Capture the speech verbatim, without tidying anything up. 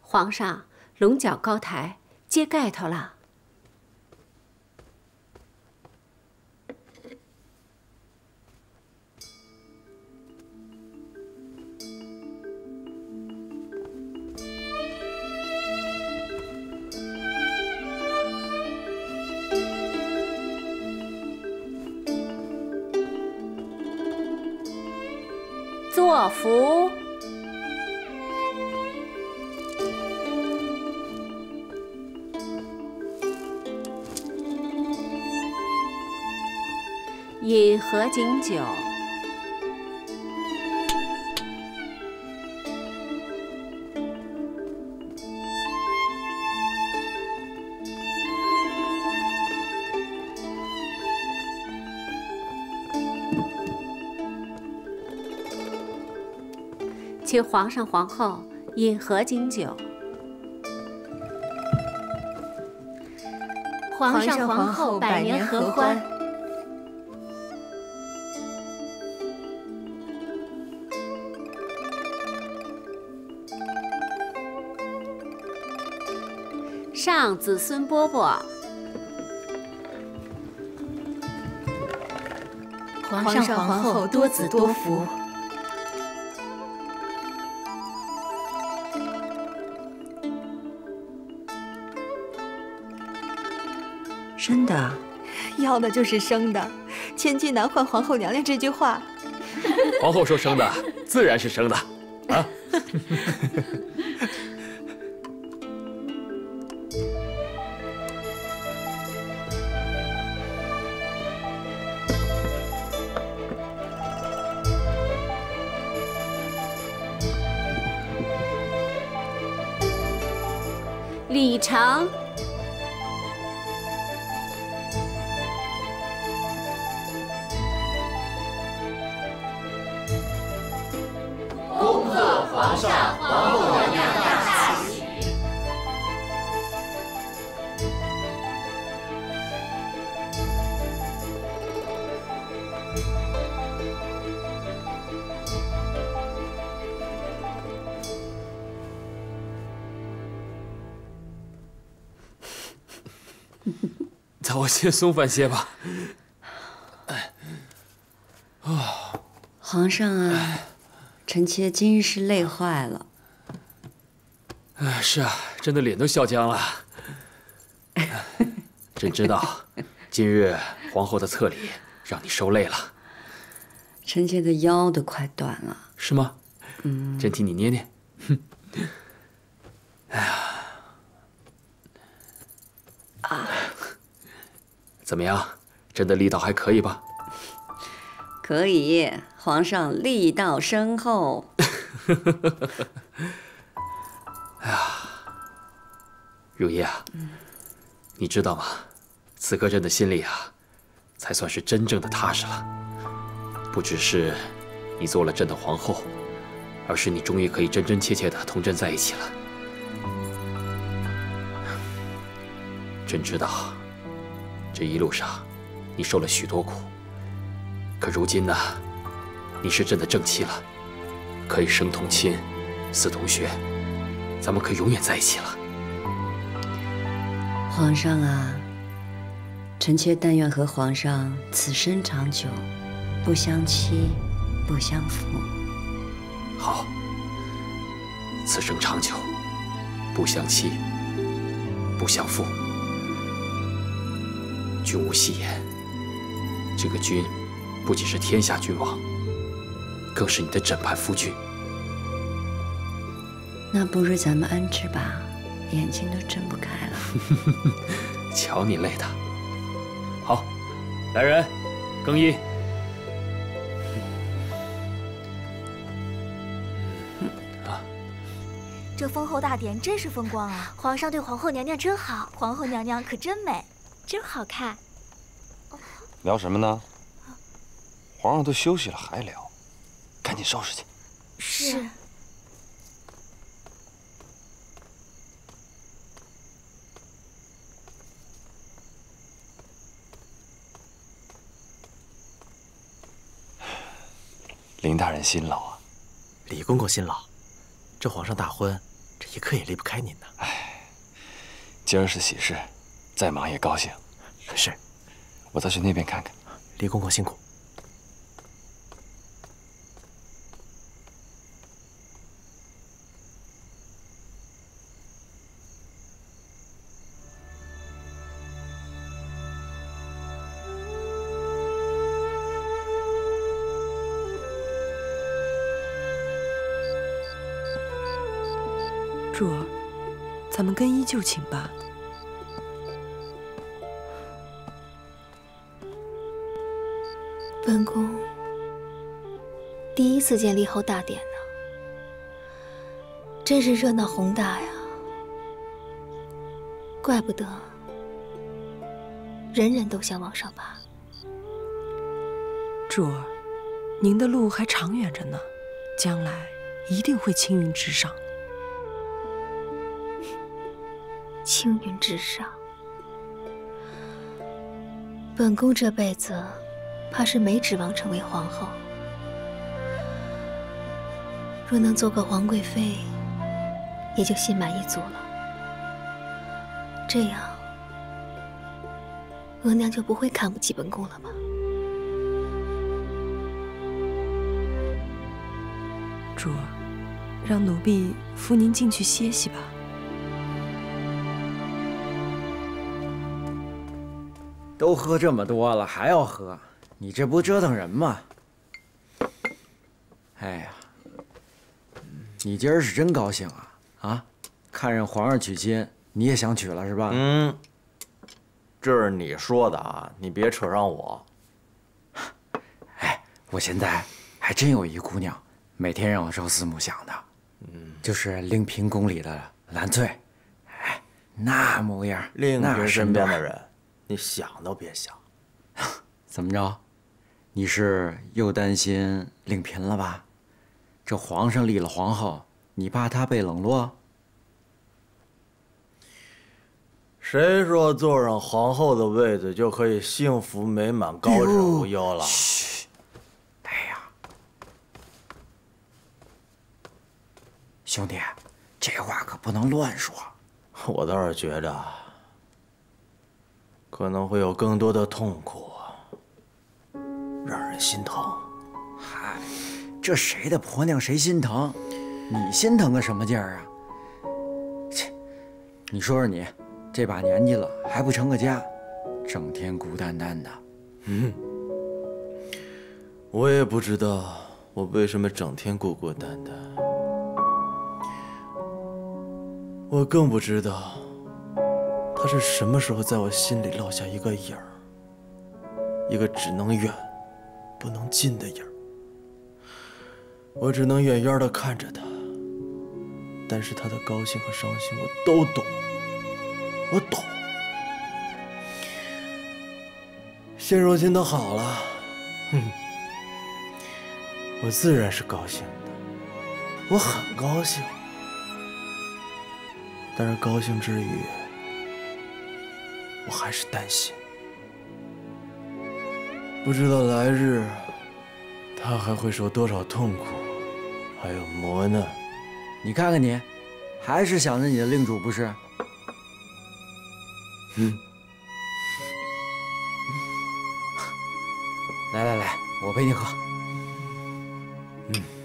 皇上，龙角高台揭盖头了。 作福。饮合卺酒。请皇上、皇后饮合卺酒。 皇上、皇后百年合欢。 上子孙饽饽。 皇上、皇后多子多福。 生的， 要的就是生的。千金难换皇后娘娘这句话， 皇后说生的，自然是生的，啊。 礼成。 皇上、皇后娘娘大喜！ 咱我先松饭些吧。哎， 啊，皇上啊。 臣妾今日是累坏了。 哎，是啊，朕的脸都笑僵了。朕知道，今日皇后的册礼让你受累了。 臣妾的腰都快断了。 是吗？ 嗯。 朕替你捏捏。哼。哎呀。啊。怎么样？朕的力道还可以吧？ 可以，皇上力道深厚。 哎呀，如意啊，嗯、你知道吗？此刻朕的心里啊，才算是真正的踏实了。不只是你做了朕的皇后，而是你终于可以真真切切的同朕在一起了。朕知道，这一路上你受了许多苦。 可如今呢，你是朕的正妻了，可以生同亲，死同穴，咱们可以永远在一起了。 皇上啊，臣妾但愿和皇上此生长久，不相欺，不相负。 好，此生长久，不相欺，不相负。君无戏言，这个君。 不仅是天下君王，更是你的枕畔夫君。 那不如咱们安置吧，眼睛都睁不开了。 瞧你累的。好，来人，更衣。 啊，这封后大典真是风光啊！皇上对皇后娘娘真好，皇后娘娘可真美，真好看。 聊什么呢？ 皇上都休息了，还聊，赶紧收拾去。 是。 林大人辛劳啊！ 李公公辛劳。这皇上大婚， 这一刻也离不开您呢。 哎，今儿是喜事，再忙也高兴。 是， 我再去那边看看。 李公公辛苦。 柱儿，咱们更衣就寝吧。 本宫第一次见立后大典呢，真是热闹宏大呀！怪不得人人都想往上爬。 柱儿，您的路还长远着呢，将来一定会青云直上。 青云直上，本宫这辈子怕是没指望成为皇后。若能做个皇贵妃，也就心满意足了。这样，额娘就不会看不起本宫了吧？ 柱儿，让奴婢扶您进去歇息吧。 都喝这么多了，还要喝？你这不折腾人吗？哎呀，你今儿是真高兴啊！啊，看着皇上娶亲，你也想娶了是吧？ 嗯，这是你说的啊，你别扯上我。 哎，我现在还真有一姑娘，每天让我朝思暮想的，嗯，就是令嫔宫里的兰翠，哎，那模样， 令嫔身边的人。 人。你想都别想， 怎么着？你是又担心令嫔了吧？这皇上立了皇后，你怕她被冷落？ 谁说坐上皇后的位子就可以幸福美满、高枕无忧了？ 嘘！哎呀，兄弟，这话可不能乱说。 我倒是觉得。可能会有更多的痛苦，让人心疼。 嗨，这谁的婆娘谁心疼？你心疼个什么劲儿啊？切，你说说你，这把年纪了还不成个家，整天孤单单的。 嗯，我也不知道我为什么整天孤孤单单，我更不知道。他是什么时候在我心里落下一个影儿，一个只能远不能近的影儿？我只能远远地看着他，但是他的高兴和伤心我都懂，我懂。现如今都好了，哼，我自然是高兴的，我很高兴，但是高兴之余。我还是担心，不知道来日他还会受多少痛苦，还有磨难。 你看看你，还是想着你的令主不是？ 嗯。 来来来，我陪你喝。 嗯。